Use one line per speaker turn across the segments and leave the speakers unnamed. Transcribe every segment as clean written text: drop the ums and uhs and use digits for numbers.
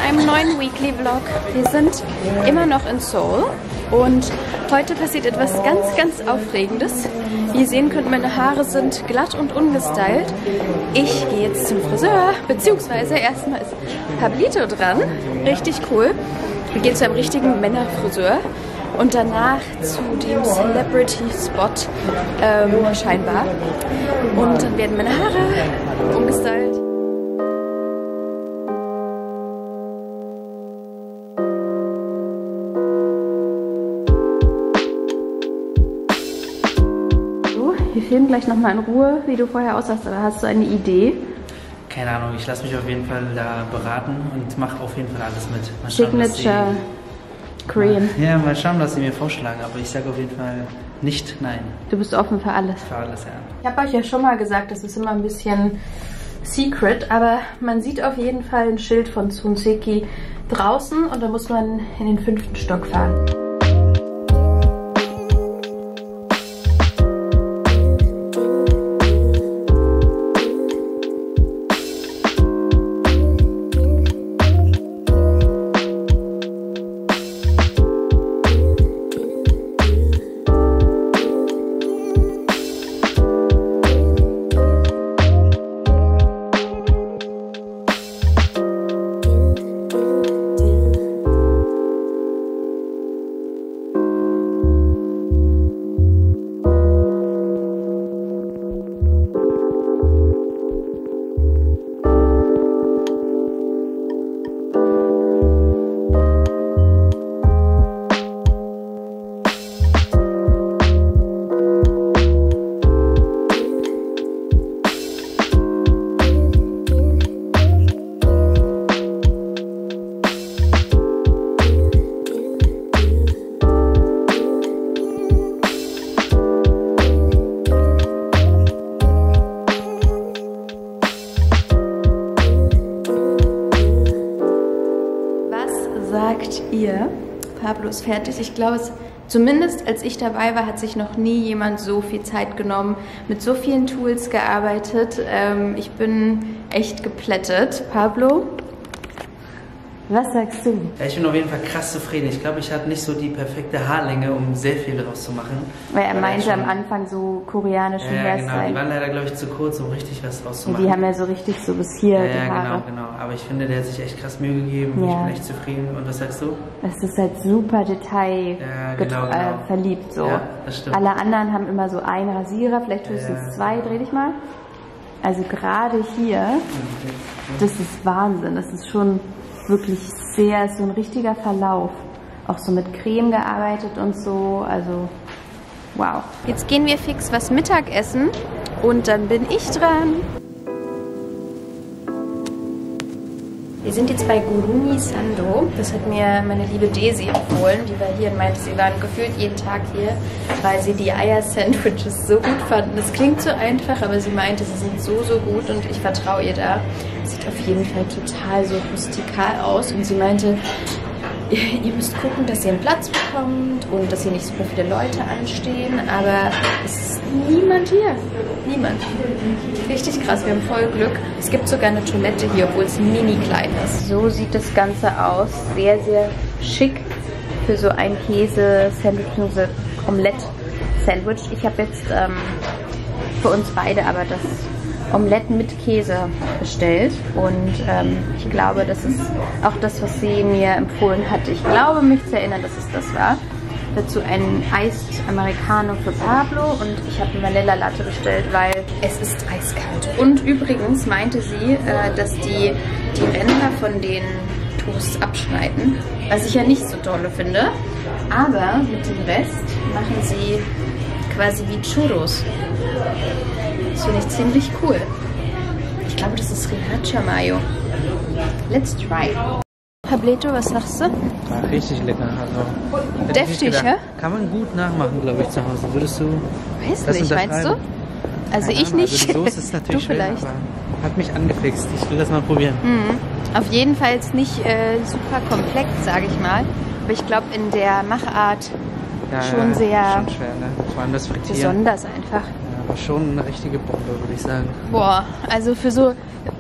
einem neuen Weekly Vlog. Wir sind immer noch in Seoul und heute passiert etwas ganz, ganz Aufregendes. Wie ihr sehen könnt, meine Haare sind glatt und ungestylt. Ich gehe jetzt zum Friseur, beziehungsweise erstmal ist Pablito dran. Richtig cool. Wir gehen zu einem richtigen Männerfriseur und danach zu dem Celebrity Spot scheinbar. Und dann werden meine Haare umgestylt. Wir filmen gleich nochmal in Ruhe, wie du vorher aussahst, aber hast du eine Idee?
Keine Ahnung, ich lasse mich auf jeden Fall da beraten und mache auf jeden Fall alles mit. Mal
Signature Korean.
Ja, mal schauen, was sie mir vorschlagen, aber ich sage auf jeden Fall nicht nein.
Du bist offen für alles?
Für alles, ja. Ich
habe euch ja schon mal gesagt, das ist immer ein bisschen secret, aber man sieht auf jeden Fall ein Schild von Sunseki draußen und da muss man in den 5. Stock fahren. Sagt ihr, Pablo ist fertig? Ich glaube, zumindest als ich dabei war, hat sich noch nie jemand so viel Zeit genommen, mit so vielen Tools gearbeitet. Ich bin echt geplättet. Pablo, was sagst du?
Ja, ich bin auf jeden Fall krass zufrieden. Ich glaube, ich hatte nicht so die perfekte Haarlänge, um sehr viel daraus zu machen.
Weil er meinte am Anfang so koreanischen Hairstyle.
Ja, genau. Die waren leider, glaube ich, zu kurz, um richtig was draus zu machen.
Die haben ja so richtig so bis hier die Haare.
Ja, genau. Aber ich finde, der hat sich echt krass Mühe gegeben. Ja. Ich bin echt zufrieden. Und was sagst du?
Es ist halt super Detail verliebt. So.
Ja, das stimmt.
Alle anderen haben immer so einen Rasierer, vielleicht höchstens zwei. Dreh dich mal. Also gerade hier, das ist Wahnsinn. Das ist schon wirklich sehr, so ein richtiger Verlauf. Auch so mit Creme gearbeitet und so, also wow. Jetzt gehen wir fix was Mittagessen und dann bin ich dran. Wir sind jetzt bei Gurumi Sando. Das hat mir meine liebe Daisy empfohlen. Die war hier und meinte, sie waren gefühlt jeden Tag hier, weil sie die Eier-Sandwiches so gut fanden. Das klingt so einfach, aber sie meinte, sie sind so, so gut und ich vertraue ihr da. Sieht auf jeden Fall total so rustikal aus. Und sie meinte, ihr müsst gucken, dass ihr einen Platz bekommt und dass hier nicht super viele Leute anstehen. Aber es ist niemand hier. Niemand. Richtig krass, wir haben voll Glück. Es gibt sogar eine Toilette hier, obwohl es mini klein ist. So sieht das Ganze aus. Sehr, sehr schick für so ein Käse-Sandwich, so Omelette-Sandwich. Ich habe jetzt für uns beide aber das Omelette mit Käse bestellt und ich glaube, das ist auch das, was sie mir empfohlen hatte. Ich glaube, mich zu erinnern, dass es das war. Dazu einen Iced Americano für Pablo und ich habe eine Vanilla Latte bestellt, weil es ist eiskalt. Und übrigens meinte sie, dass die Ränder von den Toast abschneiden, was ich ja nicht so dolle finde. Aber mit dem Rest machen sie quasi wie Churros. Das finde ich ziemlich cool. Ich glaube, das ist Sriracha Mayo. Let's try. Pablito, was sagst du?
War richtig lecker. Also,
deftig, hä?
Kann man gut nachmachen, glaube ich, zu Hause. Würdest du
Weiß nicht, meinst du? Also ich nicht.
Also die Soße ist natürlich
du vielleicht.
Schwer, hat mich angefixt. Ich will das mal probieren.
Auf jeden Fall ist nicht super komplex, sage ich mal. Aber ich glaube, in der Machart schon sehr
schon schwer, ne? Vor allem das Frittieren.
Besonders einfach.
Ja, aber schon eine richtige Bombe, würde ich sagen.
Boah, also für so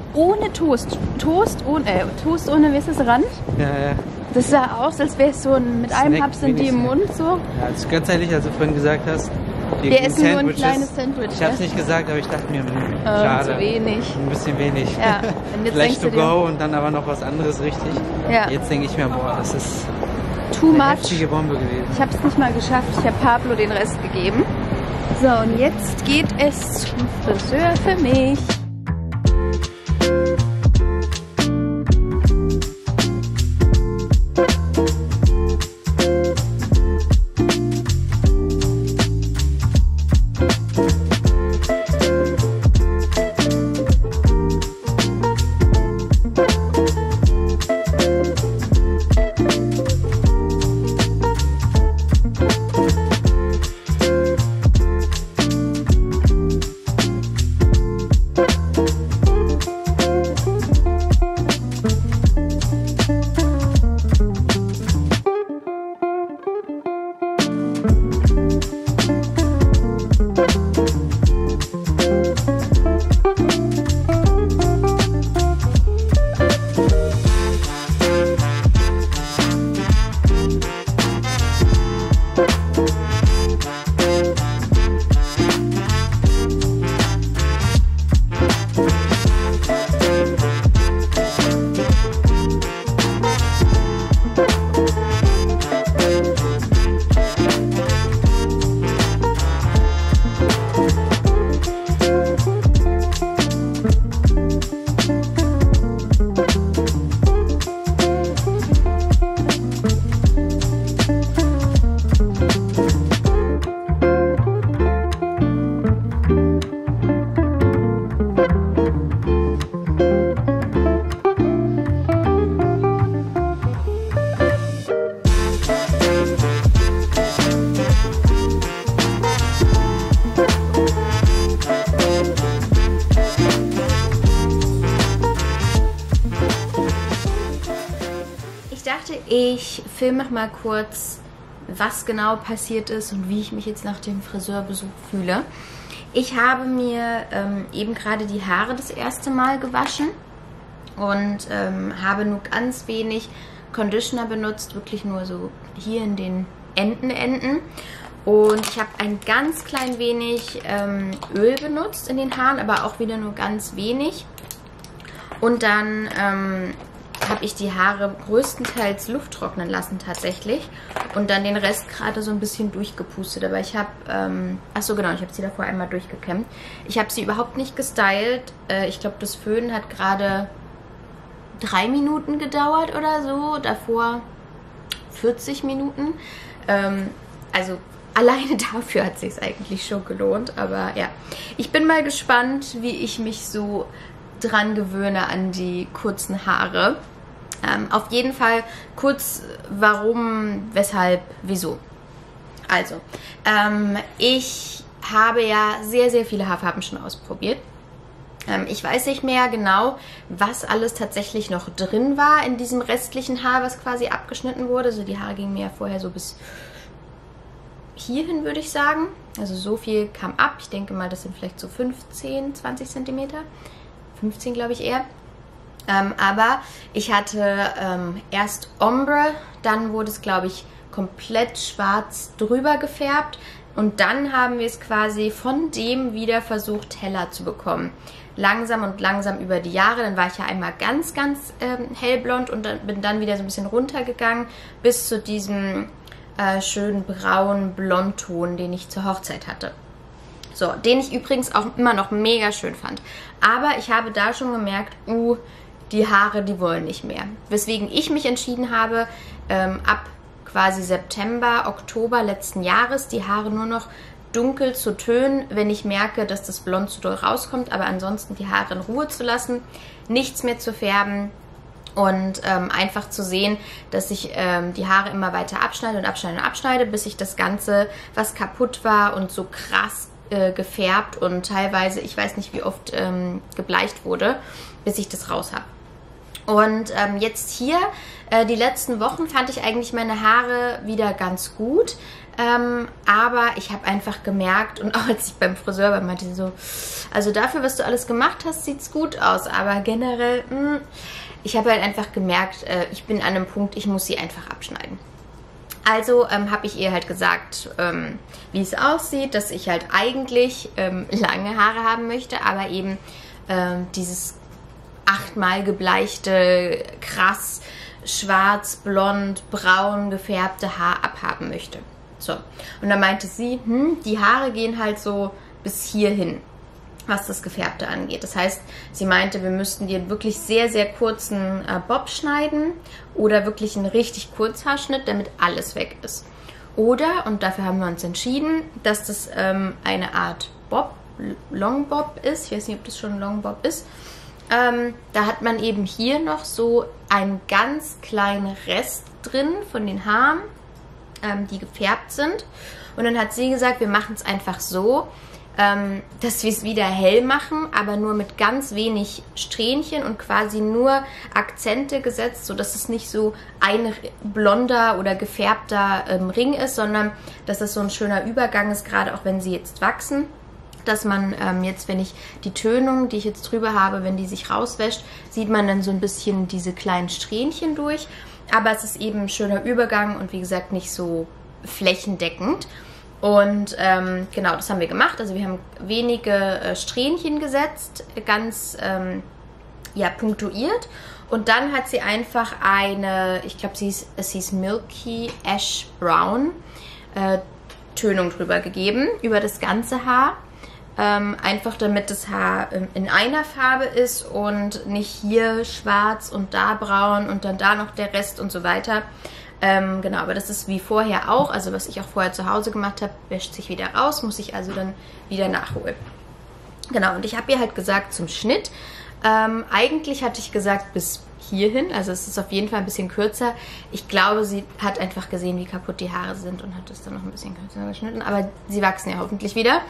ohne Toast. Toast ohne, wie ist das, Rand?
Ja, ja.
Das sah aus, als wäre es so mit einem Haps in die im Mund so.
Ja, das ist ganz ehrlich, als du vorhin gesagt hast,
wir essen nur ein kleines Sandwich.
Ich habe es nicht gesagt, aber ich dachte mir, schade.
Zu wenig.
Ein bisschen wenig.
Ja. Und jetzt
Vielleicht to
du dir,
go und dann aber noch was anderes richtig.
Ja.
Jetzt denke ich mir, boah, das ist
too
eine
much.
heftige Bombe gewesen.
Ich habe es nicht mal geschafft. Ich habe Pablo den Rest gegeben. So, und jetzt geht es zum Friseur für mich. Ich filme noch mal kurz, was genau passiert ist und wie ich mich jetzt nach dem Friseurbesuch fühle. Ich habe mir eben gerade die Haare das erste Mal gewaschen und habe nur ganz wenig Conditioner benutzt, wirklich nur so hier in den Enden. Und ich habe ein ganz klein wenig Öl benutzt in den Haaren, aber auch wieder nur ganz wenig. Und dann habe ich die Haare größtenteils Luft trocknen lassen tatsächlich und dann den Rest gerade so ein bisschen durchgepustet. Aber ich habe, achso genau, ich habe sie davor einmal durchgekämmt. Ich habe sie überhaupt nicht gestylt. Ich glaube, das Föhnen hat gerade 3 Minuten gedauert oder so, davor 40 Minuten. Also alleine dafür hat es sich eigentlich schon gelohnt, aber ja. Ich bin mal gespannt, wie ich mich so dran gewöhne an die kurzen Haare. Auf jeden Fall kurz warum, weshalb, wieso. Also, ich habe ja sehr, sehr viele Haarfarben schon ausprobiert. Ich weiß nicht mehr genau, was alles tatsächlich noch drin war in diesem restlichen Haar, was quasi abgeschnitten wurde. Also die Haare gingen mir ja vorher so bis hierhin, würde ich sagen. Also so viel kam ab. Ich denke mal, das sind vielleicht so 15, 20 cm. 15 glaube ich eher. Aber ich hatte erst Ombre, dann wurde es glaube ich komplett schwarz drüber gefärbt und dann haben wir es quasi von dem wieder versucht heller zu bekommen. Langsam und langsam über die Jahre, dann war ich ja einmal ganz, ganz hellblond und bin dann wieder so ein bisschen runtergegangen bis zu diesem schönen braunen Blondton, den ich zur Hochzeit hatte. So, den ich übrigens auch immer noch mega schön fand. Aber ich habe da schon gemerkt, die Haare, die wollen nicht mehr. Weswegen ich mich entschieden habe, ab quasi September, Oktober letzten Jahres die Haare nur noch dunkel zu tönen, wenn ich merke, dass das Blond zu doll rauskommt, aber ansonsten die Haare in Ruhe zu lassen, nichts mehr zu färben und einfach zu sehen, dass ich die Haare immer weiter abschneide, bis ich das Ganze, was kaputt war und so krass gefärbt und teilweise, ich weiß nicht wie oft gebleicht wurde, bis ich das raus habe. Und jetzt hier, die letzten Wochen fand ich eigentlich meine Haare wieder ganz gut. Aber ich habe einfach gemerkt, und auch als ich beim Friseur war, meinte sie so, also dafür, was du alles gemacht hast, sieht es gut aus, aber generell, ich habe halt einfach gemerkt, ich bin an einem Punkt, ich muss sie einfach abschneiden. Also habe ich ihr halt gesagt, wie es aussieht, dass ich halt eigentlich lange Haare haben möchte, aber eben dieses 8-mal gebleichte, krass schwarz, blond, braun gefärbte Haar abhaben möchte. So, und dann meinte sie, die Haare gehen halt so bis hierhin, was das Gefärbte angeht. Das heißt, sie meinte, wir müssten dir wirklich sehr, sehr kurzen Bob schneiden oder wirklich einen richtig Kurzhaarschnitt, damit alles weg ist. Oder, und dafür haben wir uns entschieden, dass das eine Art Bob, Long Bob ist. Ich weiß nicht, ob das schon ein Long Bob ist. Da hat man eben hier noch so einen ganz kleinen Rest drin von den Haaren, die gefärbt sind. Und dann hat sie gesagt, wir machen es einfach so, dass wir es wieder hell machen, aber nur mit ganz wenig Strähnchen und quasi nur Akzente gesetzt, sodass es nicht so ein blonder oder gefärbter Ring ist, sondern dass es so ein schöner Übergang ist, gerade auch wenn sie jetzt wachsen. Dass man jetzt, wenn ich die Tönung, die ich jetzt drüber habe, wenn die sich rauswäscht, sieht man dann so ein bisschen diese kleinen Strähnchen durch. Aber es ist eben ein schöner Übergang und wie gesagt nicht so flächendeckend. Und genau, das haben wir gemacht. Also wir haben wenige Strähnchen gesetzt, ganz ja, punktuiert. Und dann hat sie einfach eine, ich glaube, es hieß Milky Ash Brown, Tönung drüber gegeben, über das ganze Haar. Einfach damit das Haar in einer Farbe ist und nicht hier schwarz und da braun und dann da noch der Rest und so weiter. Genau, aber das ist wie vorher auch, also was ich auch vorher zu Hause gemacht habe, wäscht sich wieder raus, muss ich also dann wieder nachholen. Genau, und ich habe ihr halt gesagt zum Schnitt, eigentlich hatte ich gesagt bis hierhin, also es ist auf jeden Fall ein bisschen kürzer. Ich glaube, sie hat einfach gesehen, wie kaputt die Haare sind und hat es dann noch ein bisschen kürzer geschnitten, aber sie wachsen ja hoffentlich wieder.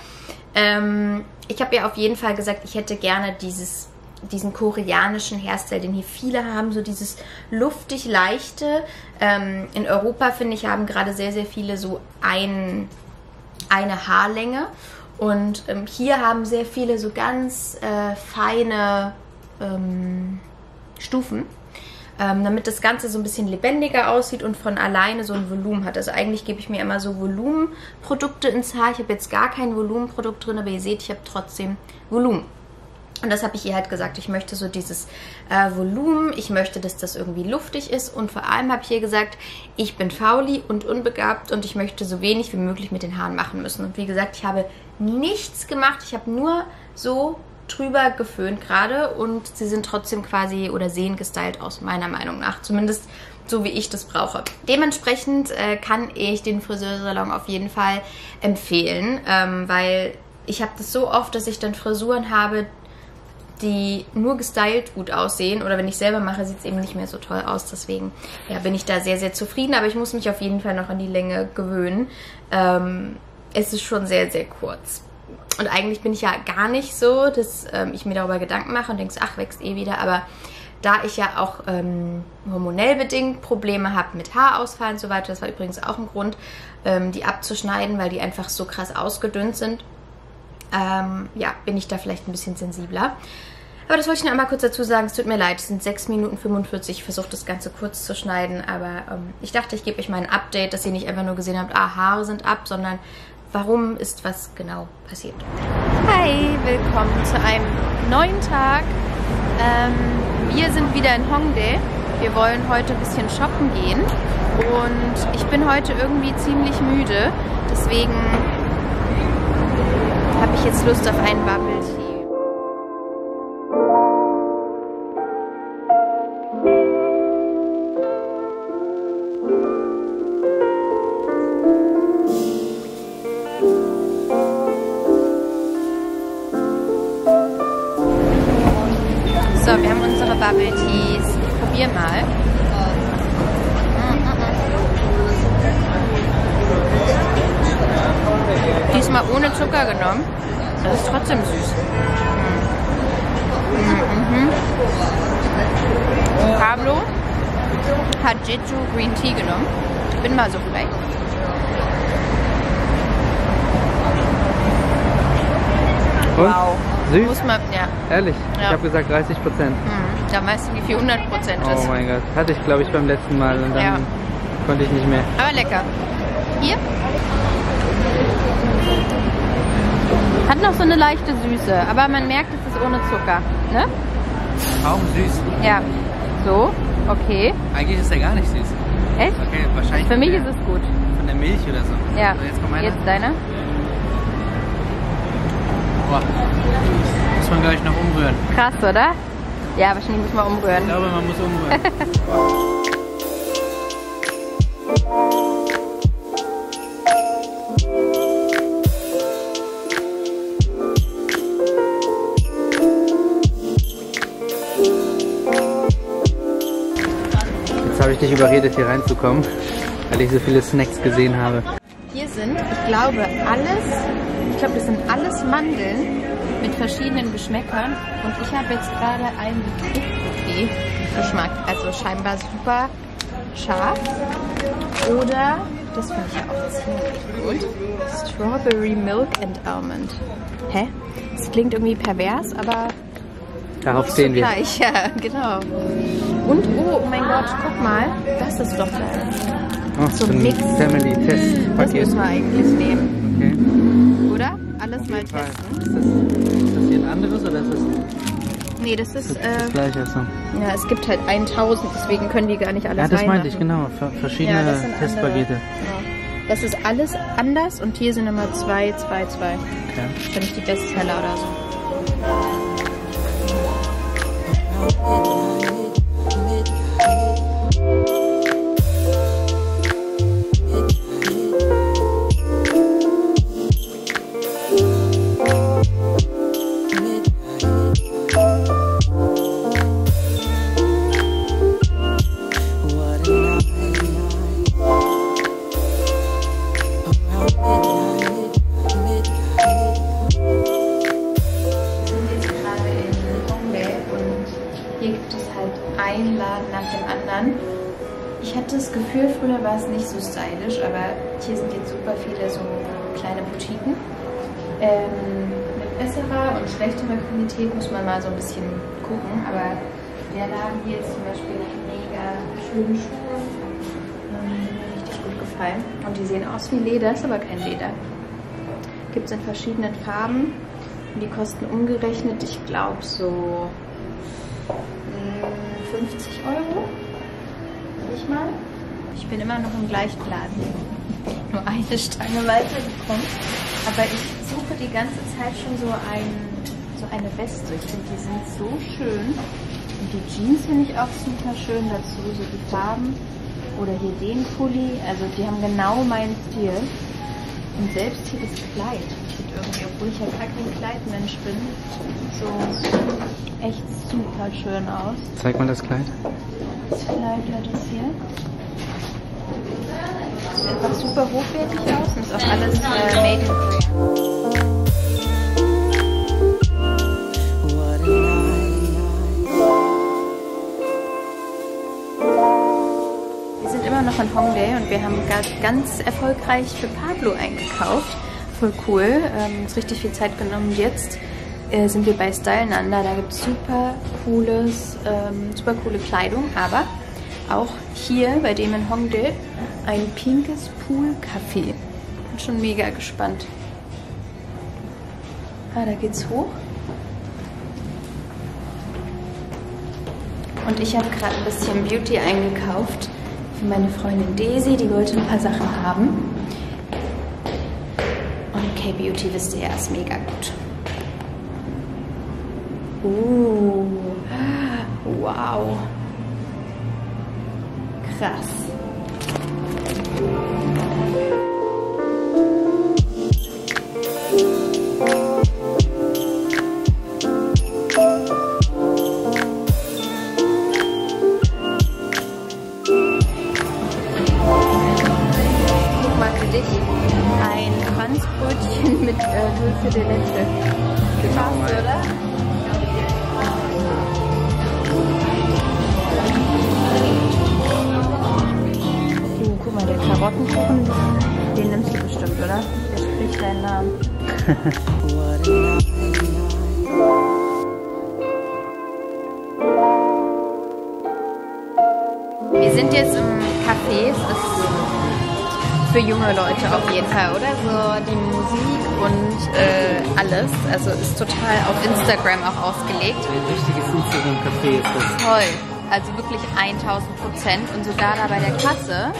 Ich habe ihr auf jeden Fall gesagt, ich hätte gerne diesen koreanischen Hairstyle, den hier viele haben, so dieses luftig leichte. In Europa, finde ich, haben gerade sehr, sehr viele so eine Haarlänge und hier haben sehr viele so ganz feine Stufen, damit das Ganze so ein bisschen lebendiger aussieht und von alleine so ein Volumen hat. Also eigentlich gebe ich mir immer so Volumenprodukte ins Haar. Ich habe jetzt gar kein Volumenprodukt drin, aber ihr seht, ich habe trotzdem Volumen. Und das habe ich ihr halt gesagt, ich möchte so dieses Volumen, ich möchte, dass das irgendwie luftig ist und vor allem habe ich ihr gesagt, ich bin fauli und unbegabt und ich möchte so wenig wie möglich mit den Haaren machen müssen. Und wie gesagt, ich habe nichts gemacht, ich habe nur so drüber geföhnt gerade und sie sind trotzdem quasi oder sehen gestylt aus, meiner Meinung nach. Zumindest so, wie ich das brauche. Dementsprechend kann ich den Friseursalon auf jeden Fall empfehlen, weil ich habe das so oft, dass ich dann Frisuren habe, die nur gestylt gut aussehen oder wenn ich selber mache, sieht es eben nicht mehr so toll aus. Deswegen ja, bin ich da sehr, sehr zufrieden, aber ich muss mich auf jeden Fall noch an die Länge gewöhnen. Es ist schon sehr, sehr kurz. Und eigentlich bin ich ja gar nicht so, dass ich mir darüber Gedanken mache und denke, ach, wächst eh wieder. Aber da ich ja auch hormonell bedingt Probleme habe mit Haarausfall und so weiter, das war übrigens auch ein Grund, die abzuschneiden, weil die einfach so krass ausgedünnt sind, ja, bin ich da vielleicht ein bisschen sensibler. Aber das wollte ich noch einmal kurz dazu sagen, es tut mir leid, es sind 6 Minuten 45, ich versuche das Ganze kurz zu schneiden, aber ich dachte, ich gebe euch mal ein Update, dass ihr nicht einfach nur gesehen habt, ah, Haare sind ab, sondern warum ist was genau passiert. Hi, willkommen zu einem neuen Tag. Wir sind wieder in Hongdae. Wir wollen heute ein bisschen shoppen gehen und ich bin heute irgendwie ziemlich müde, deswegen habe ich jetzt Lust auf einen Bubble Tea. So, wir haben unsere Bubble Teas. Ich probiere mal. Diesmal ohne Zucker genommen. Das ist trotzdem süß. Pablo hat Jeju Green Tea genommen. Ich bin mal so frech. Wow.
Süß?
Muss man, ja.
Ehrlich?
Ja.
Ich habe gesagt 30%.
Da weißt du, wie viel 100% ist.
Oh mein Gott. Hatte ich, glaube ich, beim letzten Mal und dann
Ja.
konnte ich nicht mehr.
Aber lecker. Hier. Hat noch so eine leichte Süße, aber man merkt, es ist ohne Zucker. Ne?
Kaum süß.
Ja. So, okay.
Eigentlich ist er gar nicht süß.
Echt?
Okay, wahrscheinlich.
Für mich ist es gut.
Von der Milch oder so.
Ja.
So, jetzt kommt meiner.
Jetzt deine.
Boah. Muss man, glaube ich, noch umrühren.
Krass, oder? Ja, wahrscheinlich muss man umrühren.
Ich glaube, man muss umrühren.
Jetzt habe ich dich überredet, hier reinzukommen, weil ich so viele Snacks gesehen habe.
Hier sind, ich glaube, das sind alles Mandeln mit verschiedenen Geschmäckern. Und ich habe jetzt gerade einen Geschmack, also scheinbar super scharf. Oder, das finde ich ja auch ziemlich gut, Strawberry Milk and Almond. Hä? Das klingt irgendwie pervers, aber
Darauf
ist
stehen
so
wir.
gleich. Ja, genau. Und, oh mein Gott, guck mal, das ist doch
Oh,
so
ein
Mix. Das
Family-Test-Paket.
müssen wir eigentlich nehmen.
Okay.
Oder? Alles mal
Ist das,
testen.
ist das hier ein anderes oder ist das
Nee, das ist,
das gleiche? So.
ja, es gibt halt 1000, deswegen können die gar nicht alles
Ja, das meinte
reinmachen.
ich, genau. Verschiedene
Ja, das sind
Testpakete.
Ja. Das ist alles anders und hier sind immer 2, 2, 2.
Okay.
Wenn nicht die Bestseller oder so. Einen Laden nach dem anderen. Ich hatte das Gefühl, früher war es nicht so stylisch, aber hier sind jetzt super viele so kleine Boutiquen. Mit besserer und schlechterer Qualität muss man mal so ein bisschen gucken, aber der Laden hier ist zum Beispiel mega schöne Schuhe. Mir richtig gut gefallen. Und die sehen aus wie Leder, ist aber kein Leder. Gibt es in verschiedenen Farben und die kosten umgerechnet, ich glaube so 50 €, nicht mal. Ich bin immer noch im gleichen Laden. Nur eine Stange weitergekommen. Aber ich suche die ganze Zeit schon so eine Weste. Ich finde, die sind so schön. Und die Jeans finde ich auch super schön dazu, so die Farben. Oder hier den Pulli. Also die haben genau meinen Stil. Und selbst hier das Kleid. Sieht irgendwie, obwohl ich ja gar kein Kleidmensch bin, so echt super schön aus.
Zeig mal das Kleid.
Das Kleid, ja, das hier. Sieht einfach super hochwertig aus und ist auch alles made in Korea. Wir sind immer noch in Hongdae und wir haben ganz erfolgreich für Pablo eingekauft. Voll cool, uns richtig viel Zeit genommen. Jetzt sind wir bei Stylenander, da gibt es super coole Kleidung, aber auch hier bei dem in Hongdae ein pinkes Pool-Café. Bin schon mega gespannt. Ah, da geht's hoch. Und ich habe gerade ein bisschen Beauty eingekauft für meine Freundin Daisy, die wollte ein paar Sachen haben. Und K-Beauty, wisst ihr ja, ist mega gut. Wow. Krass. Guck mal für dich. Ein Franzbrötchen mit Dulce de Leche. Krass, oder? Guck mal, der Karottenkuchen, den nimmst du bestimmt, oder? Der spricht deinen Namen. für junge Leute auf jeden Fall, oder? So die Musik und alles. Also ist total auf Instagram auch ausgelegt.
Ein richtiges Instagram-Café ist das.
Toll. Also wirklich 1000%. Und sogar da bei der Kasse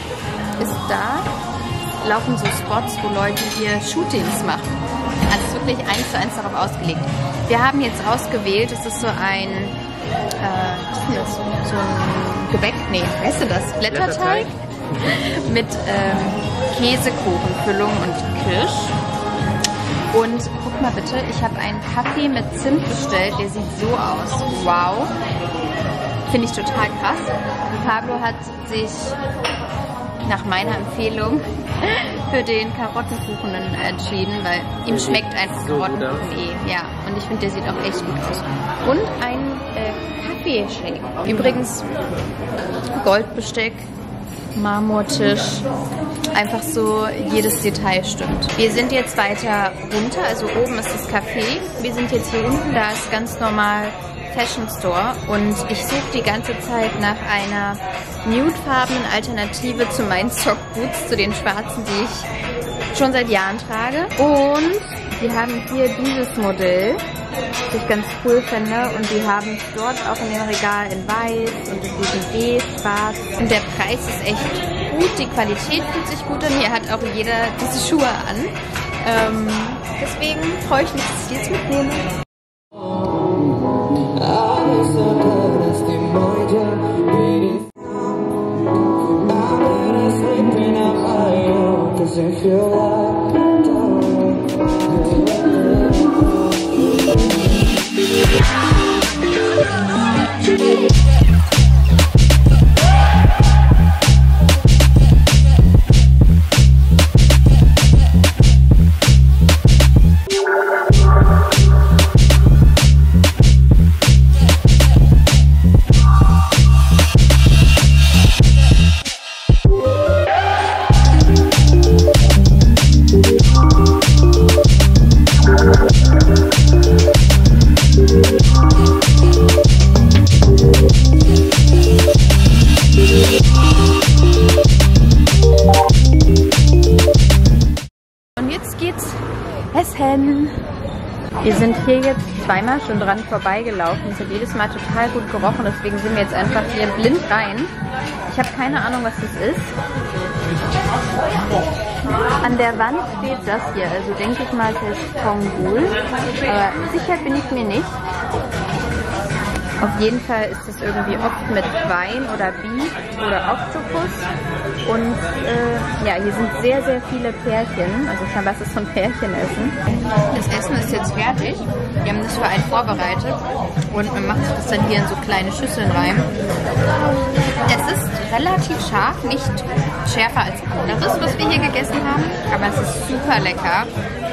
laufen so Spots, wo Leute hier Shootings machen. Also es ist wirklich 1:1 darauf ausgelegt. Wir haben jetzt ausgewählt, es ist so ein, was ist denn das? So ein Gebäck, nee, weißt du das? Blätterteig mit Käsekuchenfüllung und Kirsch. Und guck mal bitte, ich habe einen Kaffee mit Zimt bestellt, der sieht so aus. Wow. Finde ich total krass. Pablo hat sich nach meiner Empfehlung für den Karottenkuchen entschieden, weil ihm schmeckt einfach
so
Karottenkuchen eh. Ja, und ich finde, der sieht auch echt gut aus. Und ein Kaffeeshake. Übrigens Goldbesteck, Marmortisch, einfach so jedes Detail stimmt. Wir sind jetzt weiter runter, also oben ist das Café. Wir sind jetzt hier unten, da ist ganz normal Fashion Store und ich suche die ganze Zeit nach einer nudefarbenen Alternative zu meinen Sockboots, zu den schwarzen, die ich schon seit Jahren trage. Und wir haben hier dieses Modell, das ich ganz cool finde, und die haben es dort auch in dem Regal in weiß und in diesem beige, schwarz. Und der Preis ist echt gut, die Qualität fühlt sich gut an, hier hat auch jeder diese Schuhe an. Deswegen freue ich mich, dass ich jetzt mitnehme. Wir sind hier jetzt zweimal schon dran vorbeigelaufen. Es hat jedes Mal total gut gerochen, deswegen sind wir jetzt einfach hier blind rein. Ich habe keine Ahnung, was das ist. An der Wand steht das hier, also denke ich mal, es ist Tongul. Aber sicher bin ich mir nicht. Auf jeden Fall ist es irgendwie oft mit Wein oder Beef oder Oktopus. Und ja, hier sind sehr, sehr viele Pärchen. Also scheinbar ist es so ein Pärchenessen. Das Essen ist jetzt fertig. Wir haben das für einen vorbereitet. Und man macht sich das dann hier in so kleine Schüsseln rein. Es ist relativ scharf, nicht schärfer als anderes, was wir hier gegessen haben. Aber es ist super lecker.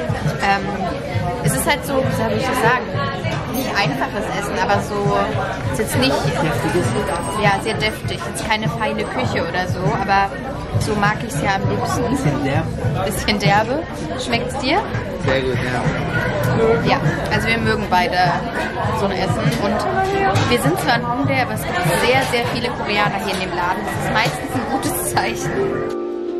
Es ist halt so, wie soll ich das sagen? Nicht einfaches Essen, aber so, ist jetzt nicht, ja, sehr deftig, jetzt keine feine Küche oder so, aber so mag ich es ja am liebsten.
Bisschen derb.
Bisschen derbe. Schmeckt es dir?
Sehr gut, ja.
Ja, also wir mögen beide so ein Essen und wir sind zwar in Hongdae, aber es gibt sehr, sehr viele Koreaner hier in dem Laden. Das ist meistens ein gutes Zeichen.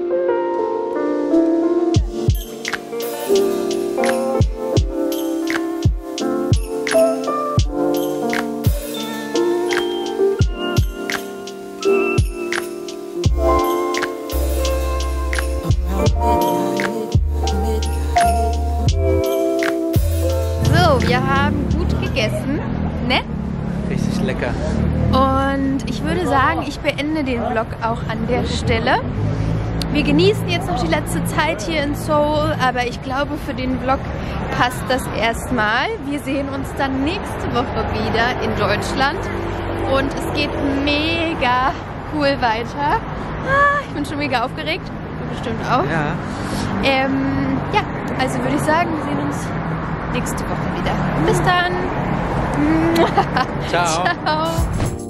Wir haben gut gegessen, ne?
Richtig lecker.
Und ich würde sagen, ich beende den Vlog auch an der Stelle. Wir genießen jetzt noch die letzte Zeit hier in Seoul, aber ich glaube, für den Vlog passt das erstmal. Wir sehen uns dann nächste Woche wieder in Deutschland und es geht mega cool weiter. Ich bin schon mega aufgeregt, du bestimmt auch.
Ja.
Ja, also würde ich sagen, wir sehen uns nächste Woche wieder. Bis dann.
Ciao.
Ciao.